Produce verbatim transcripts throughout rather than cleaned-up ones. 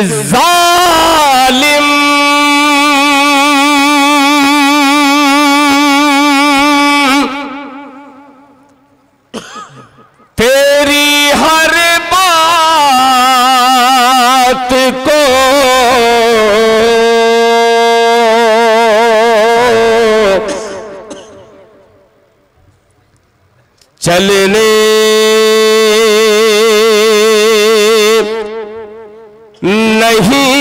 जालिम तेरी हर बात को चलने नहीं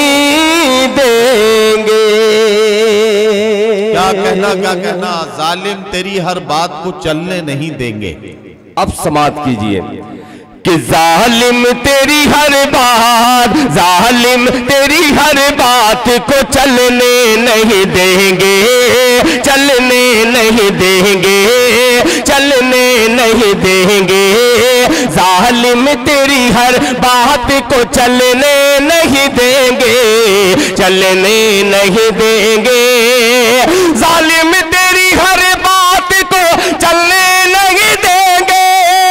देंगे। क्या कहना क्या कहना, जालिम तेरी हर बात को चलने नहीं देंगे। अब समाप्त कीजिए कि जालिम तेरी हर बात, जालिम तेरी हर बात को चलने नहीं देंगे, चलने नहीं देंगे, चलने नहीं देंगे। जालिम तेरी हर बात को चलने नहीं देंगे, चलने नहीं देंगे। जालिम तेरी हर बात को चलने नहीं देंगे।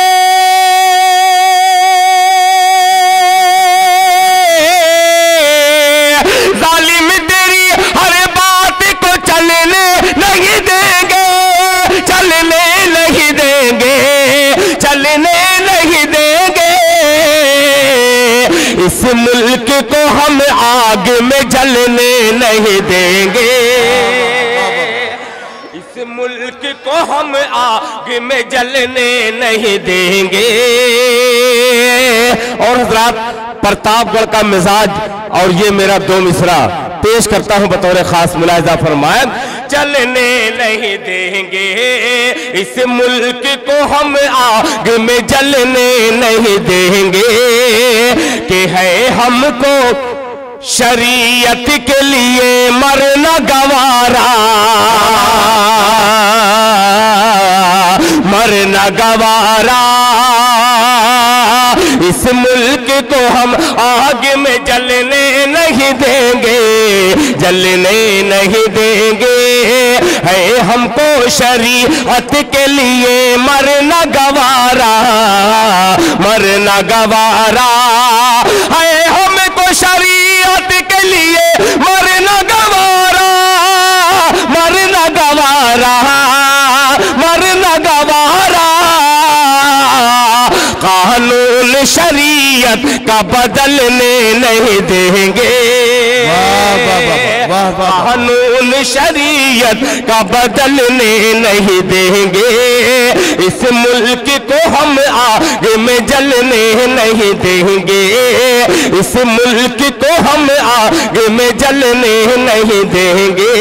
जालिम तेरी हर बात को चलने नहीं देंगे, चलने नहीं देंगे, चलने नहीं देंगे। इस मुल्क को हम आग में जलने नहीं देंगे, इस मुल्क को हम आग में जलने नहीं देंगे। और हजरात, प्रतापगढ़ का मिजाज और ये मेरा दो मिसरा पेश करता हूं बतौर खास मुलाहिजा फरमाएं। चलने नहीं देंगे, इस मुल्क को हम आग में जलने नहीं देंगे। कि है हमको शरीयत के लिए मरना गवारा, मरना गवारा। इस मुल्क को हम आग में जलने नहीं देंगे, जलने नहीं देंगे। है हमको शरीयत के लिए मरना गवारा, मरना गवारा। है हमको शरीयत के लिए मरना गवारा, मरना गवारा, मरना गवारा। कानून शरीयत का बदलने नहीं देंगे, कानून शरीयत का बदलने नहीं देंगे। इस मुल्क को हम आग में जलने नहीं देंगे, इस मुल्क को हम आग में जलने नहीं देंगे।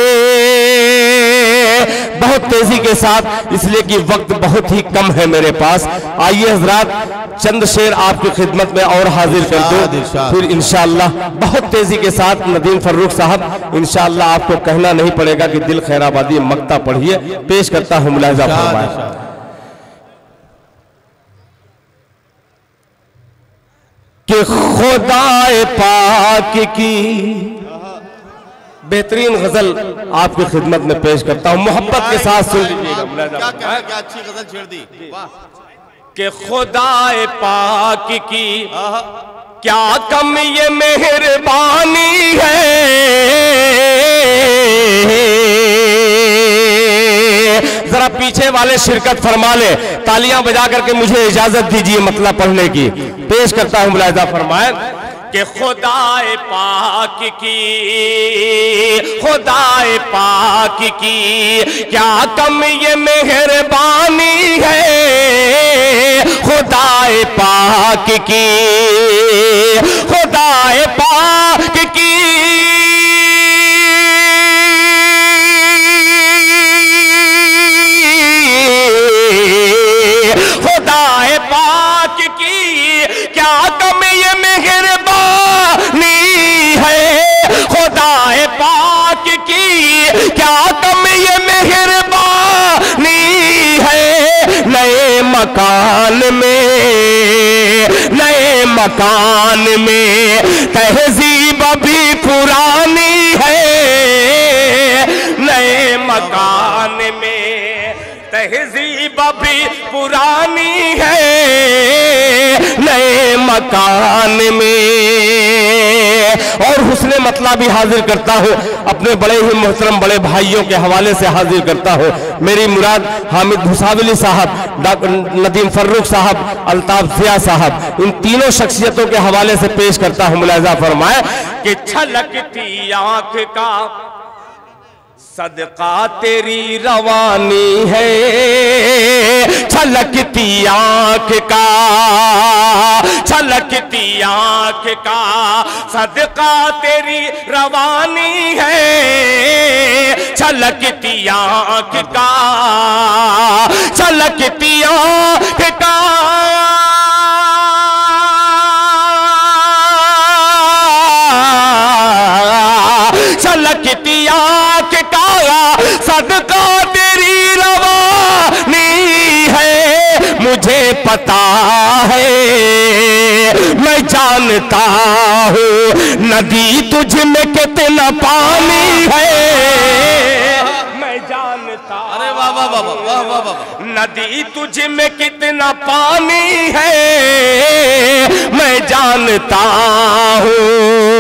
बहुत तेजी के साथ, इसलिए कि वक्त बहुत ही कम है मेरे पास। आइए हजरात, चंद शेर आपकी खिदमत में और हाजिर कर दूं, फिर इंशाअल्लाह बहुत तेजी के साथ नदीम फर्रुख साहब, इंशाअल्लाह आपको कहना नहीं पड़ेगा कि दिल खैराबादी मक्ता पढ़िए। पेश करता हूं मुलाहिजा फरमाएं। कि खुदाए पाक की बेहतरीन गजल आपकी खिदमत में पेश करता हूं, मोहब्बत के साथ सुन लीजिएगा। क्या क्या क्या अच्छी गजल छेड़ दी। कि खुदाए पाक की क्या कम ये मेहरबानी है, जरा पीछे वाले शिरकत फरमा ले, तालियां बजा करके मुझे इजाजत दीजिए मतलब पढ़ने की। पेश करता हूं मुलाहिजा फरमाएं। कि खुदाए पाक की, खुदाए पाक की क्या कम ये मेहरबानी है, खुदाए पाक की, खुदाए पाक की खुदाए पाक की क्या कम ये मेहरबानी है, खुदाए पाक की क्या कम ये मेहरबानी है। नए मकान में, नए मकान में तहजीब भी पुरानी है, नए मकान में तहजीब भी पुरानी है, नए मकान में और हुस्न मतला भी हाजिर करता हूँ, अपने बड़े ही मोहतरम बड़े भाइयों के हवाले से हाजिर करता हूँ। मेरी मुराद हामिद भुसावली साहब, डॉक्टर नदीम फर्रुख साहब, अल्ताफ जिया साहब, इन तीनों शख्सियतों के हवाले से पेश करता हूँ। मुलाहिजा फरमाए कि छलकती आंख का सदका तेरी रवानी है, छलकती आंख का, छलकती आंख का सदका तेरी रवानी है, छलकती आंख का, छलकती आंख का छलकती आंख का सदका तेरी रवानी है, मुझे पता है मैं जानता हूँ नदी तुझ में कितना पानी है, मैं जानता, अरे वाह वाह वाह वाह वाह वाह, नदी तुझ में कितना पानी है, मैं जानता हूँ।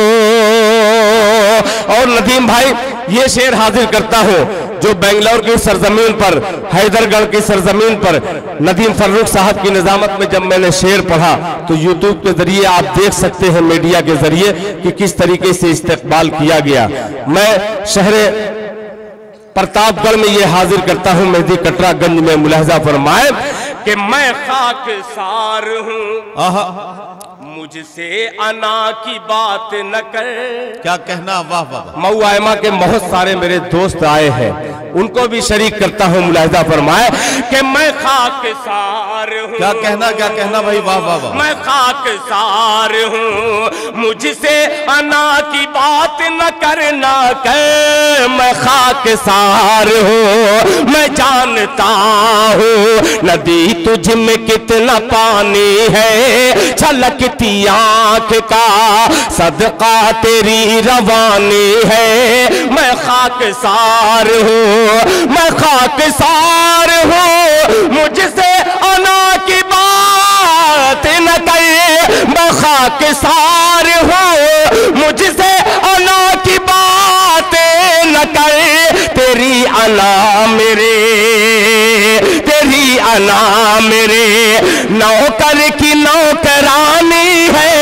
और नदीम भाई ये शेर हाजिर करता हूँ जो बेंगलोर की सरजमीन पर, हैदरगढ़ की सरजमीन पर नदीम फर्रुख साहब की निजामत में जब मैंने शेर पढ़ा तो यूट्यूब के जरिए आप देख सकते हैं, मीडिया के जरिए कि किस तरीके से इस्तेकबाल किया गया। मैं शहरे प्रतापगढ़ में ये हाजिर करता हूँ, मेहदी कटरागंज में। मुलाहिजा फरमाए कि मैं खाकसार हूँ, मुझसे अना की बात न कर। क्या कहना, वाह वाह। मऊ आयमा के बहुत सारे मेरे दोस्त आए हैं, उनको भी शरीक करता हूँ। मुलाहिजा फरमाए कि मैं खाकसार हूँ। क्या कहना, क्या कहना भाई, वाह वाह वाह। मैं खाकसार हूँ, मुझसे अना की बात न करना कर। मैं खाकसार हूँ, मैं जानता हूँ नदी तुझ में कितना पानी है, छलकती आंख का सदका तेरी रवानी है। मैं खाकसार हूँ, मैं खाकसार हूँ, मुझसे अना की बात न करे। मैं खाकसार हूँ, मुझसे अना की बात न करे। तेरी अना मेरे, तेरी अना मेरे नौकर की नौकरानी है।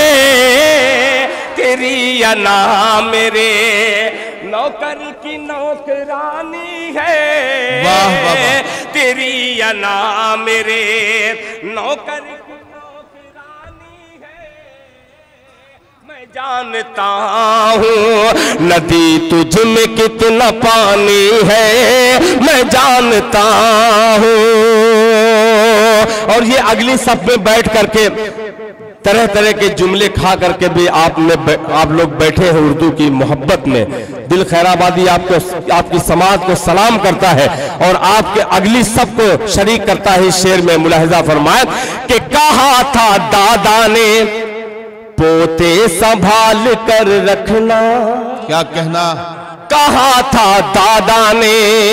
तेरी अना मेरे नौकर की नौकरानी है। वाह वाह वाह। तेरी अना मेरे नौकर की नौकरानी है। मैं जानता हूँ नदी तुझ में कितना पानी है, मैं जानता हूँ। और ये अगली सब में बैठ करके तरह तरह के जुमले खा करके भी आप में आप लोग बैठे हैं उर्दू की मोहब्बत में। दिल खैराबादी आपको, आपकी समाज को सलाम करता है और आपके अगली सब को शरीक करता है इस शेर में। मुलाहिजा फरमाए कि कहा था दादा ने पोते संभाल कर रखना। क्या कहना, कहा था दादा ने,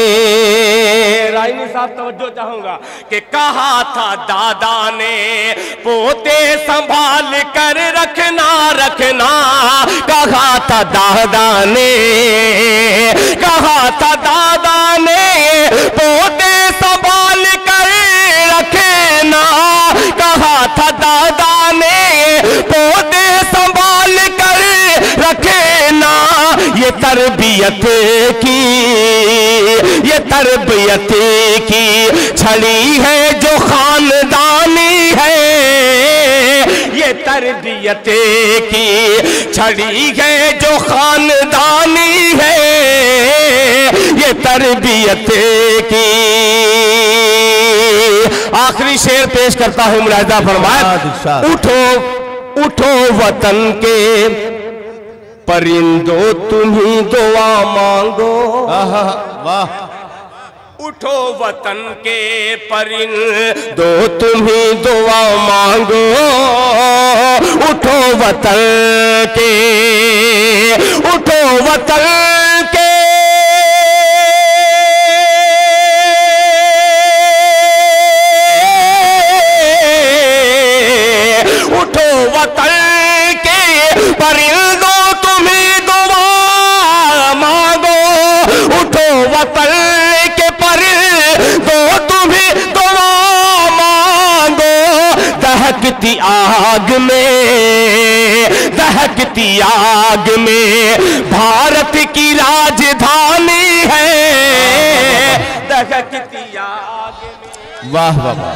राइनी साहब तवज्जो चाहूंगा कि कहा था दादा ने पोते संभाल कर रखना रखना। कहा था दादा ने, कहा था दादा ने पोते संभाल कर रखना। कहा था दादा ने पोते संभाल कर रखना। ये तरबियत की, ये तरबियत की छड़ी है जो खानदानी है। ये तरबियत की छड़ी है जो खानदानी है। ये तरबियत की। आखिरी शेर पेश करता हूं, मुलाहिजा फरमाए। उठो उठो वतन के परिंदो तुम्ही दुआ मांगो। वाह। उठो वतन के परिंदो तुम्ही दुआ मांगो। उठो वतन के, उठो वतन के, उठो वतन के परिंदो दहकती आग में, दहकती आग में भारत की राजधानी है, दहकती आग में। वाह वाह वाह।